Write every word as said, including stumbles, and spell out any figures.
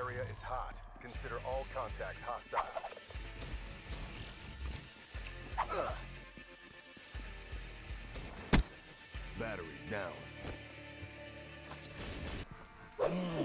area is hot. Consider all contacts hostile. Ugh. Battery down.